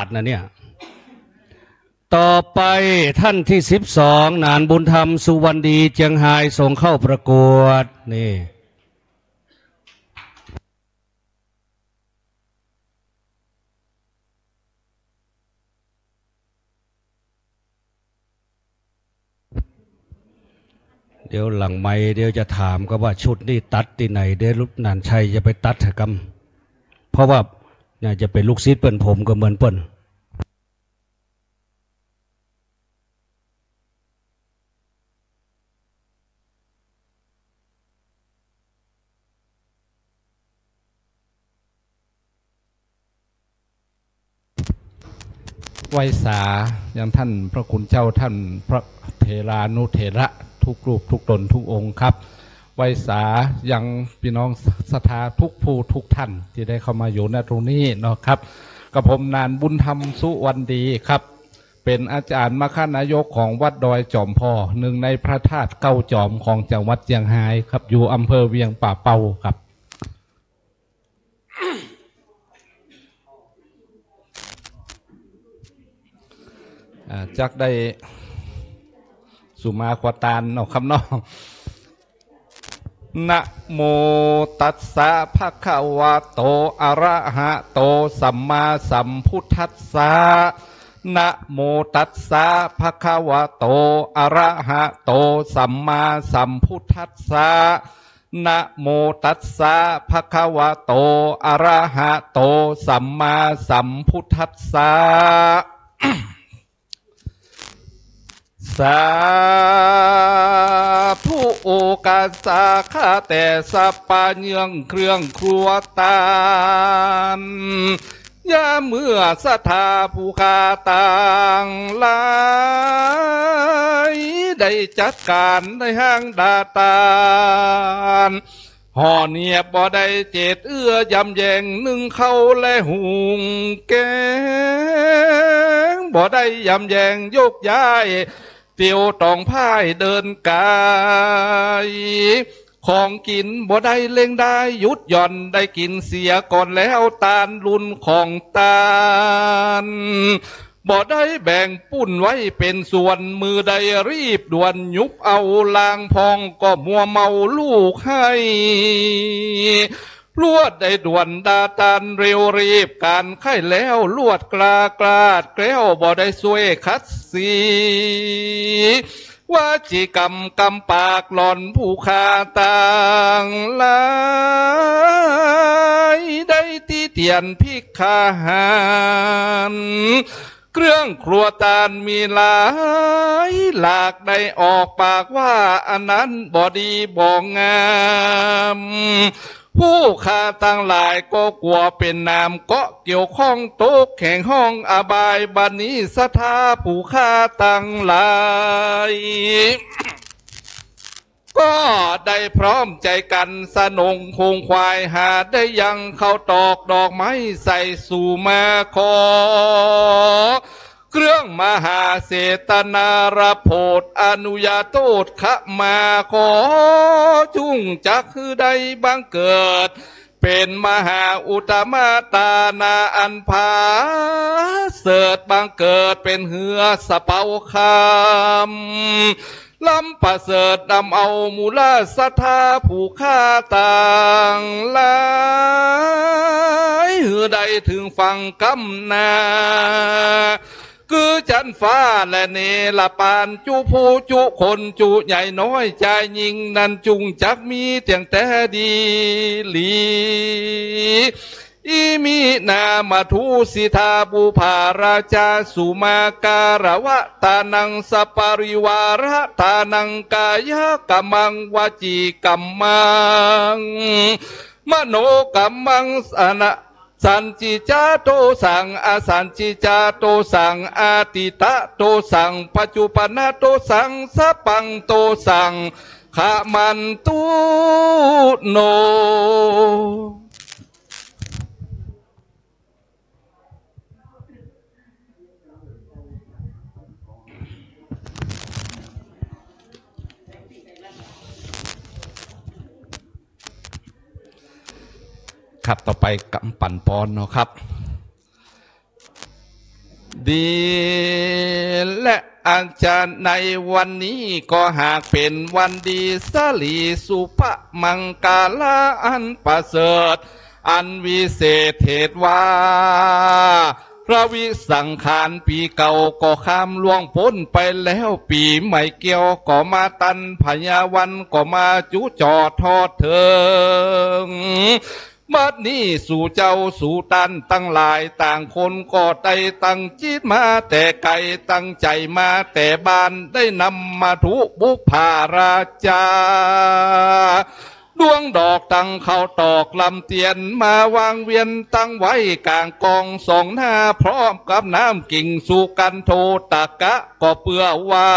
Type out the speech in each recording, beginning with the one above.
ทนะเนี่ยต่อไปท่านที่12นานบุญธรรมสุวรรณดีเจียงไฮ้ส่งเข้าประกวดนี่เดี๋ยวหลังไม้เดี๋ยวจะถามก็ว่าชุดนี่ตัดที่ไหนเดี๋ยวลูกนานชัยจะไปตัดกรรมเพราะว่าเนี่ยจะเป็นลูกศิษย์เปิ้นผมก็เหมือนเปิ้นไหว้สาอย่างท่านพระคุณเจ้าท่านพระเถรานุเถระทุกรูปทุกตนทุกองค์ครับไหว้สาอย่างพี่น้องศรัทธาทุกผู้ทุกท่านที่ได้เข้ามาอยู่ณตรงนี้เนาะครับกับผมนานบุญธรรมสุวรรณดีครับเป็นอาจารย์มคณายกของวัดดอยจอมพ่อหนึ่งในพระธาตุเก้าจอมของจังหวัดเชียงรายครับอยู่อำเภอเวียงป่าเปาครับจักได้สุมาควตานเนาะครับเนาะนะโมตัสสะภะคะวะโตอะระหะโตสัมมาสัมพุทธัสสะนะโมตัสสะภะคะวะโตอะระหะโตสัมมาสัมพุทธัสสะนะโมตัสสะภะคะวะโตอะระหะโตสัมมาสัมพุทธัสสะสาธุโอกาสาข้าแต่สัพพะเนืองเครื่องครัวตานยาเมื่อศรัทธาผู้คาต่างหลายได้จัดการในห้างดาตานห่อเนียบบ่ได้เจตเอื้อยำแยงนึ่งเข้าและหุงแกงบ่ได้ยำแยงยกย้ายเตียวตองพ่ายเดินกายของกินบ่ได้เล่งได้หยุดหย่อนได้กินเสียก่อนแล้วตาลรุนของตาลบ่ได้แบ่งปุ้นไว้เป็นส่วนมือใดรีบด่วนยุบเอาลางพองก็มัวเมาลูกให้ลวดได้ด่วนดาตานเร็วรีบการไข้แล้วลวดกลากลาดแกล้วบ่ได้สวยคัดสีว่าจีกำปากหล่อนผู้คาต่างหลายได้ที่เตียนพิกขาหารเครื่องครัวตาลมีหลายหลากได้ออกปากว่าอันนั้นบ่ดีบ่งามผู้ข้าตั้งหลายก็กลัวเป็นนามเกาะเกี่ยวข้องโต๊ะแข่งห้องอบายบัดนี้ศรัทธาผู้ข้าตั้งหลายก็ได้พร้อมใจกันสนงคงควายหาได้ยังเข้าตอกดอกไม้ใส่สู่มาขอเครื่องมหาเสตนารับโพธอนุญาโตษขมาขอจุงจักคือใดบังเกิดเป็นมหาอุตมะตานาอันภาเสดบังเกิดเป็นเหือสะเปาคำลำประเสริฐนำเอามูลศรัทธาผู้ฆ่าต่างหลายหือใดถึงฟังกำนาคือจันฟ้าและเนลปานจุผู้จุคนจุใหญ่น้อยใจยิงนันจุงจักมีเตียงแต่ดีหลีอิมินามาทุสิทาบุภาราชาสุมาการวะตานังสปาริวาระตานังกายกัมมังวจีกัมมังมโนกัมมังสนะสันจิจาโตสังอสันจิจาโตสังอาติตะโตสังปัจจุปนะโตสังสัพพังโตสังขมันตุโนครับต่อไปกำปั่นปอนเนาะครับดีและอาจารย์ในวันนี้ก็หากเป็นวันดีสลีสุภมังกาลาอันประเสริฐอันวิเศษเทศว่าพระวิสังขารปีเก่าก็ข้ามล่วงพ้นไปแล้วปีใหม่เกี่ยวก็มาตันพญาวันก็มาจุจอทอดเถิงบัดนี้สู่เจ้าสู่ตันตั้งหลายต่างคนก็ได้ตั้งจิตมาแต่ไกลตั้งใจมาแต่บ้านได้นำมาทุบุพาราชาดวงดอกตั้งเข้าตอกลำเตียนมาวางเวียนตั้งไว้กลางกองสองหน้าพร้อมกับน้ำกิ่งสู่กันโทตะกะก็เปื่อว่า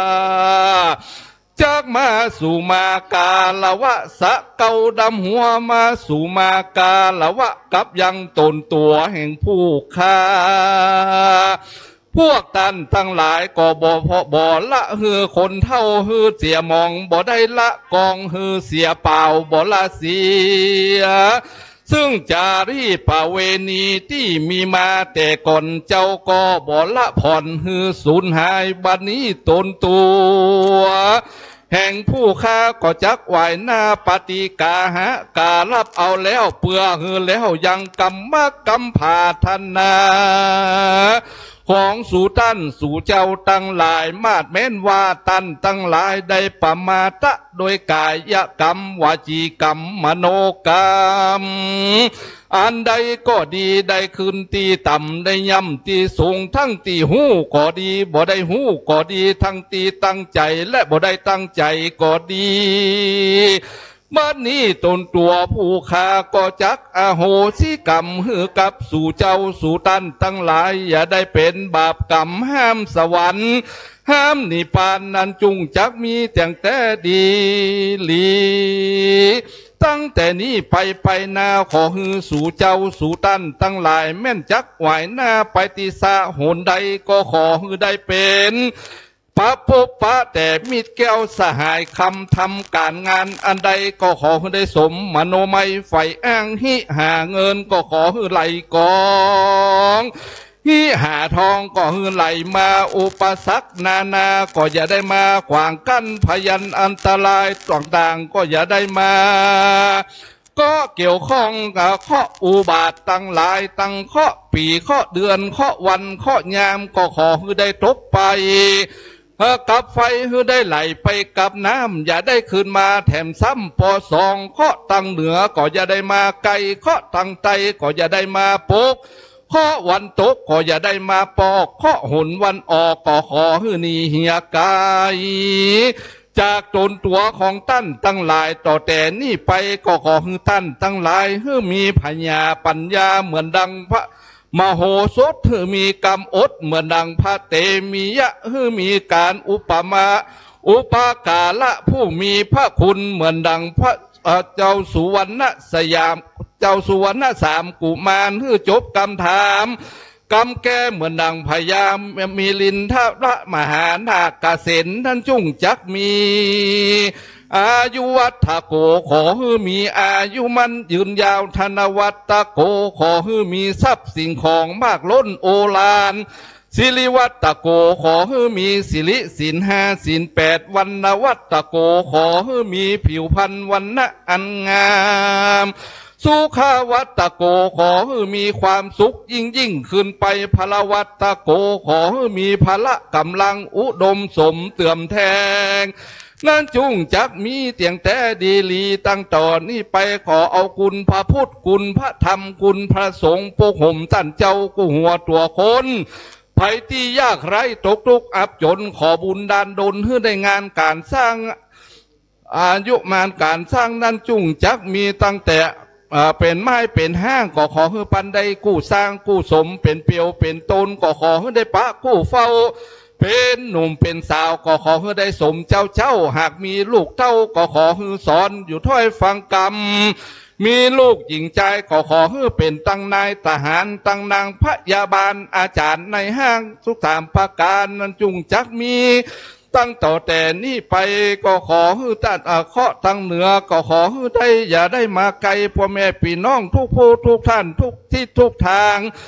จากมาสู่มากาละวะสะเกาดำหัวมาสู่มากาละวะกับยังตนตัวแห่งผู้ค้าพวกตันทั้งหลายก็บ่ละฮือคนเท่าฮือเสียมองบ่ได้ละกองฮือเสียเปล่าบ่ละเสียซึ่งจารีประเวณีที่มีมาแต่ก่อนเจ้าก็บ่ละผ่อนฮือสูญหายบัดนี้ตนตัวแห่งผู้ค้าก็จักไหวหน้าปฏิกาหะการับเอาแล้วเปื่อฮือแล้วยังกรรมกรรมผาธนาของสู่ตันสู่เจ้าตั้งหลายมาดแม้นว่าตันตั้งหลายได้ประมาทะโดยกายกรรมวจีกรรมมโนกรรมอันใดก็ดีได้คืนตีต่ำได้ย่ำตีสูงทั้งตีหูก็ดีบ่ได้หูก็ดีทั้งตีตั้งใจและบ่ได้ตั้งใจก็ดีบัดนี้ตนตัวผู้ค้าก็จักอโหสิกรรมหือกับสู่เจ้าสู่ตันตั้งหลายอย่าได้เป็นบาปกรรมห้ามสวรรค์ห้ามนิพพานนั้นจุงจักมีแต่ดีหลีตั้งแต่นี้ไปนาขอฮือสู่เจ้าสู่ตันตั้งหลายแม่นจักไหวหน้าไปติสะโหนใดก็ขอฮือได้เป็นพระพบพระแต่มิตรแก้วสหายคำทำการงานอันใดก็ขอให้ได้สมมโนมัยไฟอ้างหิหาเงินก็ขอให้ไหลกองหิหาทองก็ให้ไหลมาอุปสรรคนาก็อย่าได้มาขวางกั้นพยันอันตรายต่างๆก็อย่าได้มาก็เกี่ยวข้องกับข้ออุบาทตั้งหลายตั้งข้อปีข้อเดือนข้อวันข้อยามก็ขอให้ได้ทบไปกับไฟให้ได้ไหลไปกับน้ำอย่าได้คืนมาแถมซ้ำพอสองข้อตั้งเหนือก็อย่าได้มาไกลข้อตั้งใต้ก็อย่าได้มาปกข้อวันตกก็อย่าได้มาปอกข้อหุนวันออกก็ขอให้นี่เหียกายจากตนตัวของตั้นตั้งหลายต่อแต่นี่ไปก็ขอให้ตั้นตั้งหลายให้มีปัญญาเหมือนดังพระมโหสถให้มีกรรมอดเหมือนดังพระเตมียะให้มีการอุปกาละผู้มีพระคุณเหมือนดังพระเจ้าสุวรรณสยามเจ้าสุวรรณสามกุมารให้จบกรรมถามกรรมแก้เหมือนดังพญามีลินทระมหานาคเสนท่านจุงจักมีอายุวัฏโกขอให้มีอายุมันยืนยาวธนวัตโกขอให้มีทรัพย์สิ่งของมากล้นโอฬารสิริวัตโกขอให้มีสิริศีลห้าศีลแปดวันนวัตโกขอให้มีผิวพรรณวันณะอันงามสุขาวัตโกขอให้มีความสุขยิ่งขึ้นไปพลวัตโกขอให้มีพละกำลังอุดมสมเตื่อมแทงนั่นจุงจักมีเตียงแต่ดีลีตั้งต่อนี้ไปขอเอาคุณพระพุทธคุณพระธรรมคุณพระสงฆ์ปกห่มท่านเจ้ากูหัวตัวคนภัยที่ยากไร้ตกทุกข์อับจนขอบุญดานดลให้ได้งานการสร้างอายุมานการสร้างนั้นจุงจักมีตั้งแต่เป็นไม้เป็นห้างก็ขอให้ปันได้กู้สร้างกู้สมเป็นเปียวเป็นตนก็ขอให้ได้ปะกู้เฝ้าเป็นหนุ่มเป็นสาวก็ขอให้ได้สมเจ้าหากมีลูกเต้าก็ขอให้สอนอยู่ถ้อยฟังกรรมมีลูกหญิงใจก็ขอให้เป็นตั้งนายทหารตั้งนางพยาบาลอาจารย์ในห้างทุกสามประการนั้นจุงจักมีตั้งต่อแต่นี้ไปก็ขอให้ตัดข้อตั้งเหนือก็ขอให้ได้อย่าได้มาไกลพ่อแม่พี่น้องทุกผู้ทุกท่านทุกที่ทุกทาง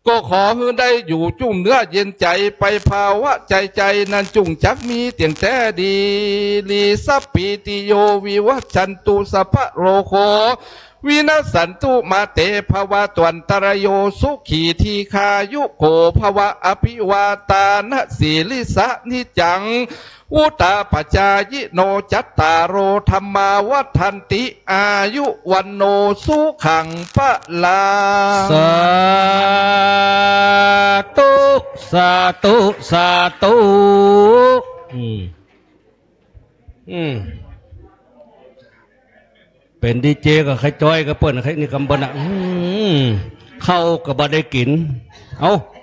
ก็ขอให้ได้อยู่จุ่มเนื้อเย็นใจไปภาวะใจนั้นจุ่งจักมีเตียงแต่ดีลีสัพปิติโยวิวัชชันตุสัพพะโรโควินาสันตุมาเตภวะตวันตรโยสุขีทีคายุโกภวะอภิวาตานะสีลิสะนิจังอุตตาปจายิโนจัตตารโรธรรมาวัฏันติอายุวันโนสุขังปะลาสาธุสาธุสาธุเป็นดีเจกับใครจ้อยกับเปิ้นใครนี่กำบนะเข้ากับบะได้กินเอา